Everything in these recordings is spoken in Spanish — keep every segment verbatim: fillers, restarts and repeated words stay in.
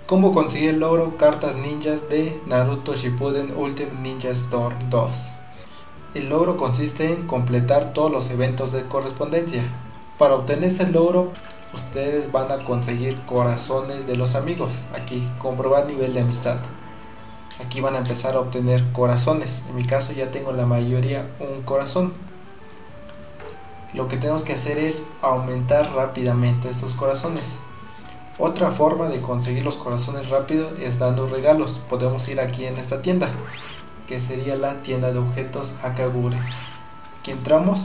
¿Cómo conseguir el logro Cartas Ninjas de Naruto Shippuden Ultimate Ninja Storm dos? El logro consiste en completar todos los eventos de correspondencia. Para obtener este logro, ustedes van a conseguir corazones de los amigos. Aquí, comprobar nivel de amistad. Aquí van a empezar a obtener corazones. En mi caso ya tengo la mayoría un corazón. Lo que tenemos que hacer es aumentar rápidamente estos corazones. Otra forma de conseguir los corazones rápido es dando regalos. Podemos ir aquí en esta tienda, que sería la tienda de objetos Hakagure. Aquí entramos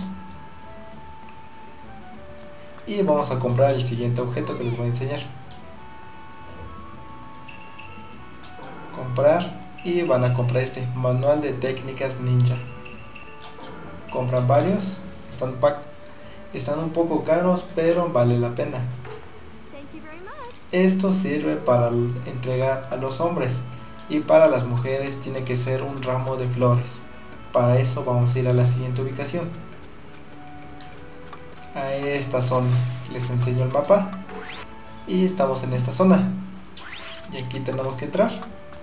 y vamos a comprar el siguiente objeto que les voy a enseñar. Comprar, y van a comprar este manual de técnicas ninja. Compran varios, están, están un poco caros, pero vale la pena. Esto sirve para entregar a los hombres, y para las mujeres tiene que ser un ramo de flores. Para eso vamos a ir a la siguiente ubicación, a esta zona. Les enseño el mapa y estamos en esta zona, y aquí tenemos que entrar,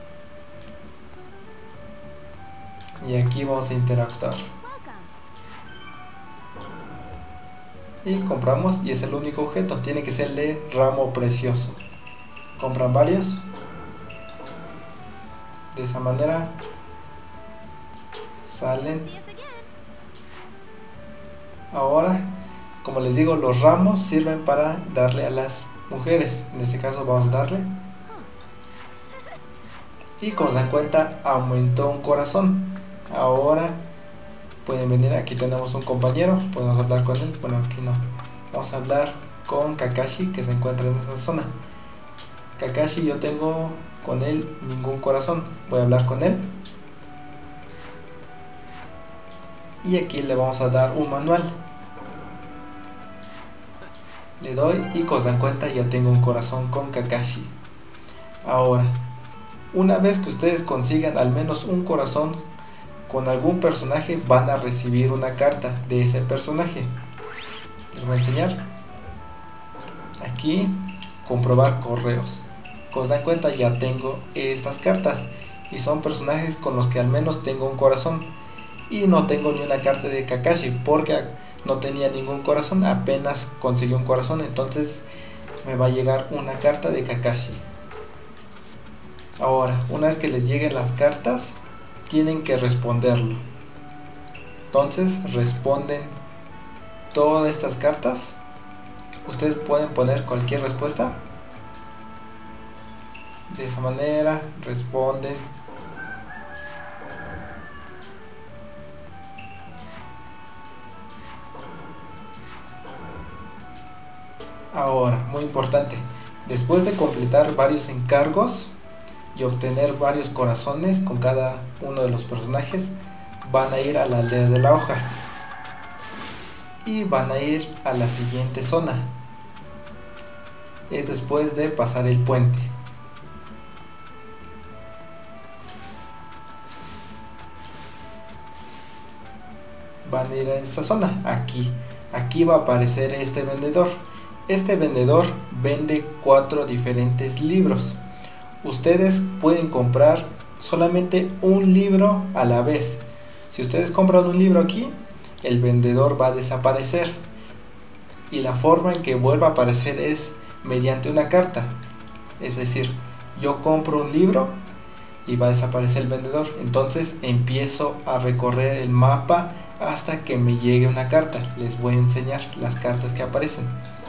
y aquí vamos a interactuar y compramos, y es el único objeto, tiene que ser el de ramo precioso. Compran varios de esa manera, salen. Ahora, como les digo, los ramos sirven para darle a las mujeres. En este caso vamos a darle, y como se dan cuenta, aumentó un corazón. Ahora pueden venir, aquí tenemos un compañero, podemos hablar con él. Bueno, aquí no, vamos a hablar con Kakashi, que se encuentra en esa zona. Kakashi, yo tengo con él ningún corazón, voy a hablar con él, y aquí le vamos a dar un manual. Le doy, y como se dan cuenta, ya tengo un corazón con Kakashi. Ahora, una vez que ustedes consigan al menos un corazón con algún personaje, van a recibir una carta de ese personaje. Les voy a enseñar. Aquí, comprobar correos. Como se dan cuenta, ya tengo estas cartas, y son personajes con los que al menos tengo un corazón. Y no tengo ni una carta de Kakashi, porque no tenía ningún corazón, apenas conseguí un corazón. Entonces me va a llegar una carta de Kakashi. Ahora, una vez que les lleguen las cartas, tienen que responderlo. Entonces responden todas estas cartas. Ustedes pueden poner cualquier respuesta. De esa manera responden. Ahora, muy importante, después de completar varios encargos y obtener varios corazones con cada uno de los personajes, van a ir a la aldea de la hoja y van a ir a la siguiente zona. Es después de pasar el puente. Van a ir a esta zona, aquí, aquí va a aparecer este vendedor. Este vendedor vende cuatro diferentes libros. Ustedes pueden comprar solamente un libro a la vez. Si ustedes compran un libro aquí, el vendedor va a desaparecer, y la forma en que vuelva a aparecer es mediante una carta. Es decir, yo compro un libro y va a desaparecer el vendedor. Entonces empiezo a recorrer el mapa hasta que me llegue una carta. Les voy a enseñar las cartas que aparecen.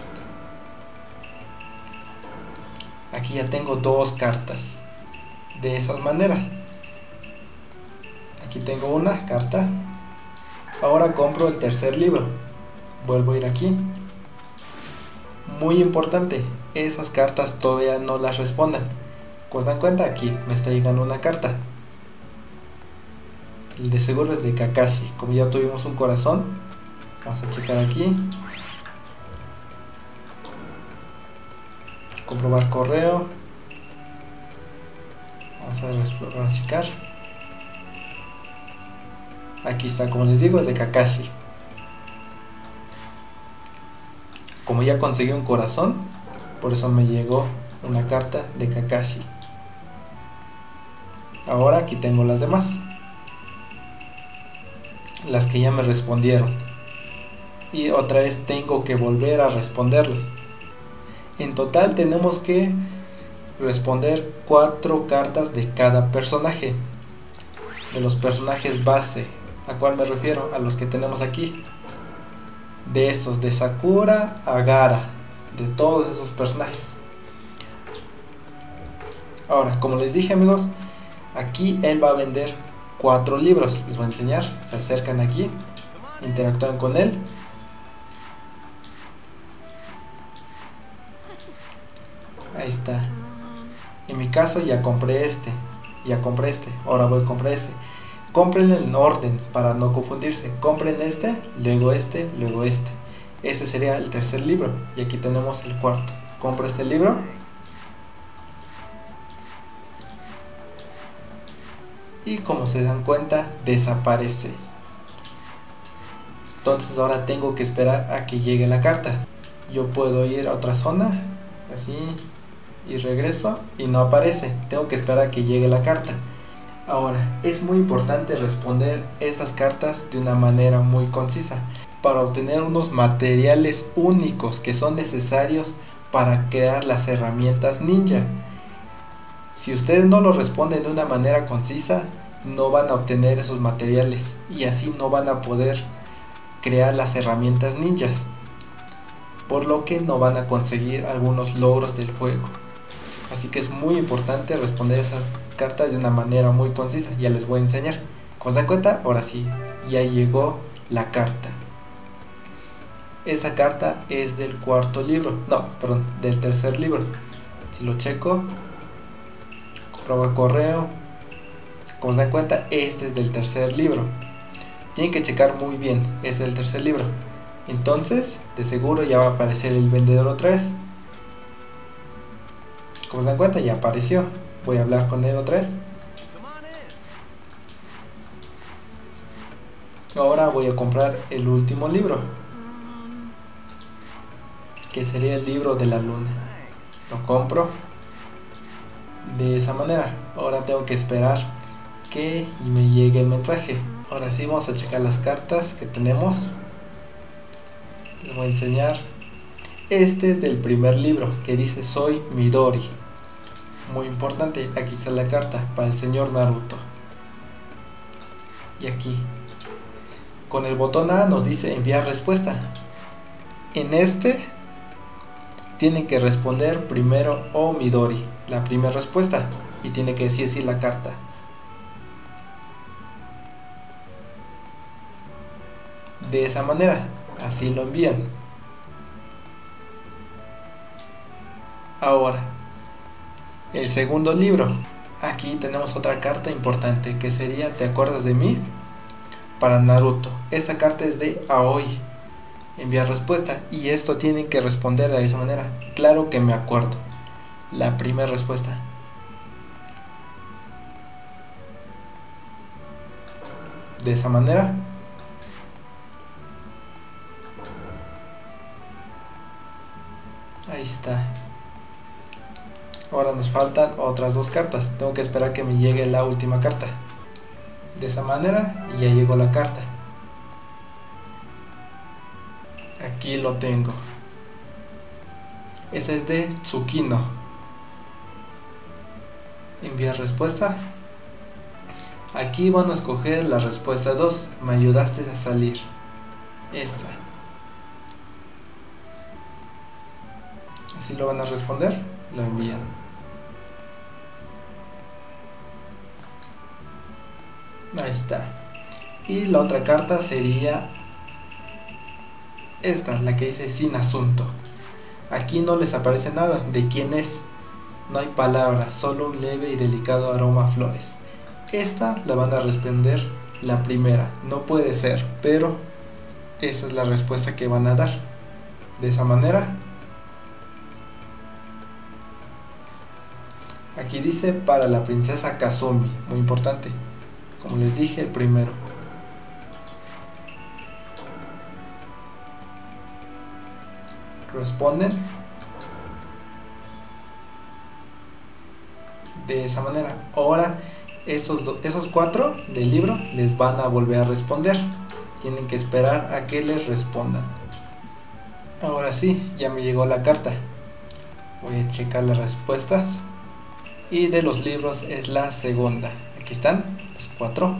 Aquí ya tengo dos cartas de esa manera. Aquí tengo una carta. Ahora compro el tercer libro. Vuelvo a ir aquí. Muy importante, esas cartas todavía no las respondan. Como se dan cuenta, aquí me está llegando una carta. El de seguro es de Kakashi. Como ya tuvimos un corazón, vamos a checar aquí. Comprobar correo. Vamos a, a checar. Aquí está, como les digo, es de Kakashi. Como ya conseguí un corazón, por eso me llegó una carta de Kakashi. Ahora aquí tengo las demás, las que ya me respondieron, y otra vez tengo que volver a responderlos. En total tenemos que responder cuatro cartas de cada personaje, de los personajes base. ¿A cuál me refiero? A los que tenemos aquí, de esos, de Sakura a Gaara, de todos esos personajes. Ahora, como les dije, amigos, aquí él va a vender cuatro libros. Les voy a enseñar. Se acercan aquí, interactúan con él. Ahí está. En mi caso ya compré este, ya compré este, ahora voy a comprar este. Compren en orden para no confundirse. Compren este, luego este, luego este. Este sería el tercer libro. Y aquí tenemos el cuarto. Compro este libro. Y como se dan cuenta, desaparece. Entonces ahora tengo que esperar a que llegue la carta. Yo puedo ir a otra zona, así, y regreso y no aparece. Tengo que esperar a que llegue la carta. Ahora, es muy importante responder estas cartas de una manera muy concisa para obtener unos materiales únicos que son necesarios para crear las herramientas ninja. Si ustedes no lo responden de una manera concisa, no van a obtener esos materiales y así no van a poder crear las herramientas ninjas, por lo que no van a conseguir algunos logros del juego. Así que es muy importante responder esas cartas de una manera muy concisa. Ya les voy a enseñar. Como se dan cuenta, ahora sí, ya llegó la carta. Esta carta es del cuarto libro, no, perdón, del tercer libro. Si lo checo, compruebo el correo. Como se dan cuenta, este es del tercer libro. Tienen que checar muy bien, es del tercer libro. Entonces, de seguro ya va a aparecer el vendedor otra vez. Como se dan cuenta, ya apareció. Voy a hablar con él otra vez. Ahora voy a comprar el último libro, que sería el libro de la luna. Lo compro de esa manera. Ahora tengo que esperar que me llegue el mensaje. Ahora sí, vamos a checar las cartas que tenemos. Les voy a enseñar. Este es del primer libro, que dice soy Midori. Muy importante, aquí está la carta para el señor Naruto. Y aquí, con el botón A nos dice enviar respuesta. En este, tienen que responder primero o Midori, la primera respuesta. Y tiene que decir sí la carta. De esa manera, así lo envían. Ahora, el segundo libro. Aquí tenemos otra carta importante que sería ¿te acuerdas de mí? Para Naruto. Esa carta es de Aoi. Enviar respuesta. Y esto tienen que responder de esa manera. Claro que me acuerdo. La primera respuesta. De esa manera. Ahí está. Ahora nos faltan otras dos cartas. Tengo que esperar que me llegue la última carta. De esa manera, y ya llegó la carta. Aquí lo tengo. Ese es de Tsukino. Enviar respuesta. Aquí van a escoger la respuesta dos. Me ayudaste a salir. Esta. Así lo van a responder. Lo envían. Ahí está. Y la otra carta sería esta, la que dice sin asunto. Aquí no les aparece nada de quién es. No hay palabras, solo un leve y delicado aroma a flores. Esta la van a responder la primera. No puede ser, pero esa es la respuesta que van a dar. De esa manera. Aquí dice para la princesa Kazumi. Muy importante. Como les dije, el primero. Responden. De esa manera. Ahora esos, do, esos cuatro del libro les van a volver a responder. Tienen que esperar a que les respondan. Ahora sí, ya me llegó la carta. Voy a checar las respuestas. Y de los libros es la segunda. Aquí están los cuatro.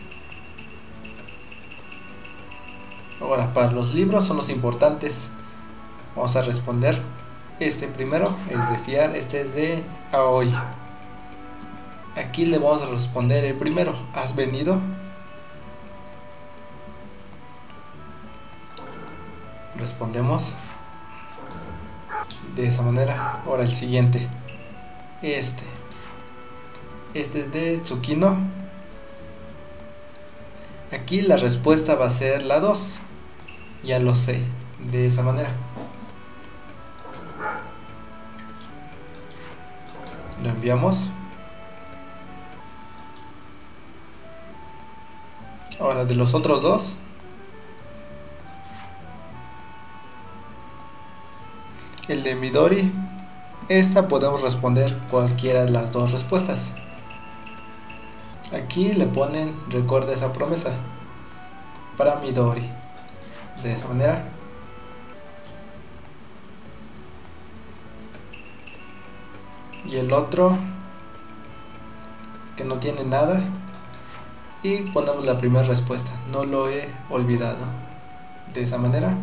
Ahora, para los libros son los importantes. Vamos a responder. Este primero es de fiar, este es de Aoi. Aquí le vamos a responder el primero. ¿Has venido? Respondemos de esa manera. Ahora el siguiente. Este. Este es de Tsukino. Aquí la respuesta va a ser la dos. Ya lo sé. De esa manera. Lo enviamos. Ahora de los otros dos. El de Midori. Esta podemos responder cualquiera de las dos respuestas. Aquí le ponen recuerda esa promesa para Midori. De esa manera. Y el otro que no tiene nada. Y ponemos la primera respuesta. No lo he olvidado. De esa manera.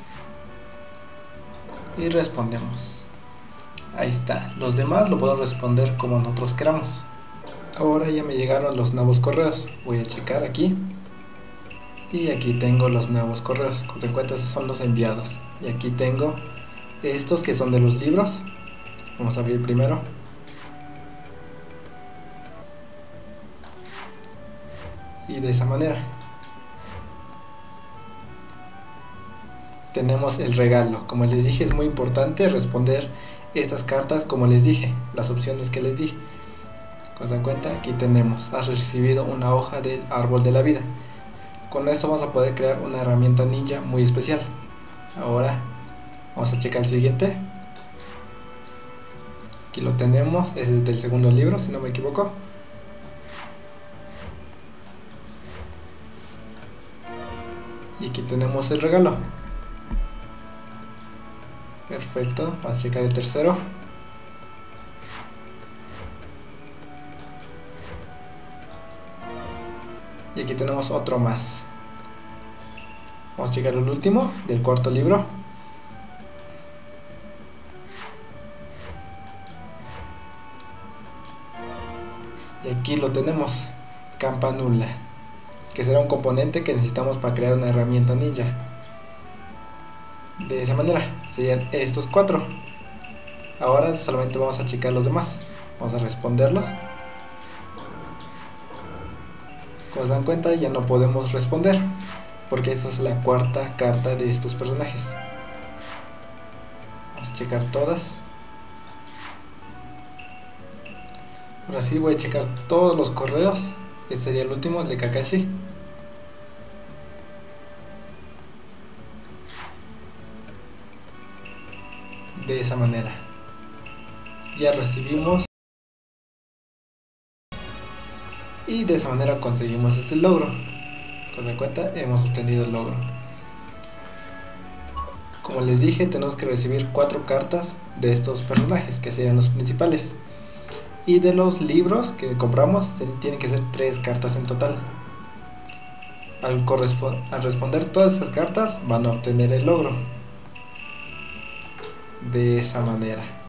Y respondemos. Ahí está. Los demás lo puedo responder como nosotros queramos. Ahora ya me llegaron los nuevos correos. Voy a checar aquí. Y aquí tengo los nuevos correos. Como te cuentas, son los enviados. Y aquí tengo estos que son de los libros. Vamos a abrir primero. Y de esa manera. Tenemos el regalo. Como les dije, es muy importante responder estas cartas como les dije, las opciones que les di. Como se dan cuenta, aquí tenemos, has recibido una hoja del árbol de la vida. Con esto vamos a poder crear una herramienta ninja muy especial. Ahora vamos a checar el siguiente. Aquí lo tenemos, ese es del segundo libro, si no me equivoco. Y aquí tenemos el regalo. Perfecto, vamos a checar el tercero. Y aquí tenemos otro más. Vamos a checar el último del cuarto libro. Y aquí lo tenemos, Campanula, que será un componente que necesitamos para crear una herramienta ninja. De esa manera, serían estos cuatro. Ahora solamente vamos a checar los demás. Vamos a responderlos. Como se dan cuenta, ya no podemos responder, porque esta es la cuarta carta de estos personajes. Vamos a checar todas. Ahora sí voy a checar todos los correos. Este sería el último, el de Kakashi. De esa manera. Ya recibimos. Y de esa manera conseguimos este logro. Con la cuenta hemos obtenido el logro. Como les dije, tenemos que recibir cuatro cartas de estos personajes, que serían los principales. Y de los libros que compramos, tienen que ser tres cartas en total. Al, al responder todas estas cartas, van a obtener el logro. De esa manera.